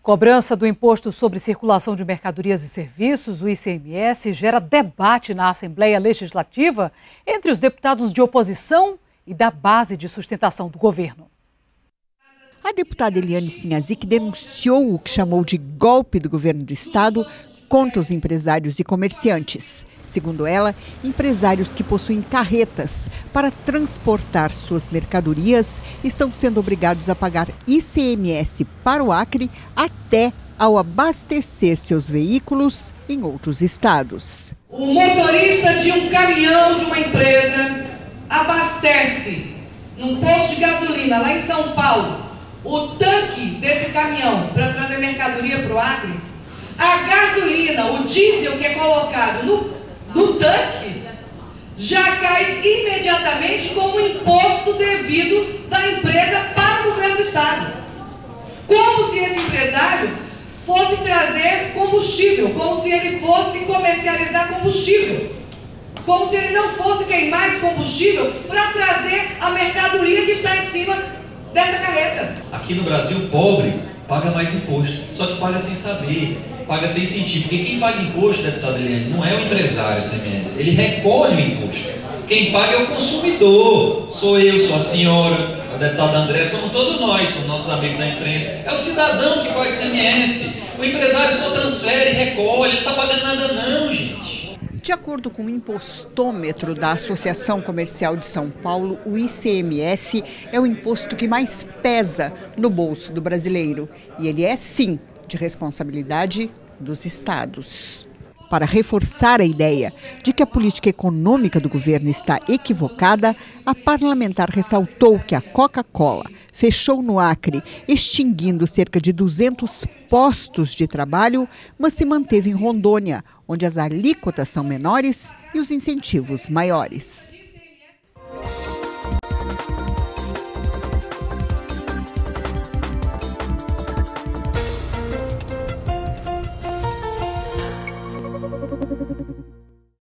Cobrança do Imposto sobre Circulação de Mercadorias e Serviços, o ICMS, gera debate na Assembleia Legislativa entre os deputados de oposição e da base de sustentação do governo. A deputada Eliane Sinhazic denunciou o que chamou de golpe do governo do estado contra os empresários e comerciantes. Segundo ela, empresários que possuem carretas para transportar suas mercadorias estão sendo obrigados a pagar ICMS para o Acre até ao abastecer seus veículos em outros estados. O motorista de um caminhão de uma empresa abastece num posto de gasolina lá em São Paulo o tanque desse caminhão para trazer mercadoria para o Acre. A gasolina, o diesel que é colocado no tanque, já cai imediatamente como imposto devido da empresa para o governo do estado. Como se esse empresário fosse trazer combustível, como se ele fosse comercializar combustível, como se ele não fosse queimar esse combustível para trazer a mercadoria que está em cima dessa carreta. Aqui no Brasil, o pobre paga mais imposto, só que paga sem saber, paga sem sentir, porque quem paga imposto, deputado Eliane, não é o empresário CMS, ele recolhe o imposto. Quem paga é o consumidor, sou eu, sou a senhora, o deputado André, somos todos nós, somos nossos amigos da imprensa, é o cidadão que paga ICMS, o empresário só transfere, recolhe, ele não está pagando nada não, gente. De acordo com o impostômetro da Associação Comercial de São Paulo, o ICMS é o imposto que mais pesa no bolso do brasileiro. E ele é, sim, de responsabilidade dos estados. Para reforçar a ideia de que a política econômica do governo está equivocada, a parlamentar ressaltou que a Coca-Cola fechou no Acre, extinguindo cerca de 200 postos de trabalho, mas se manteve em Rondônia, onde as alíquotas são menores e os incentivos maiores.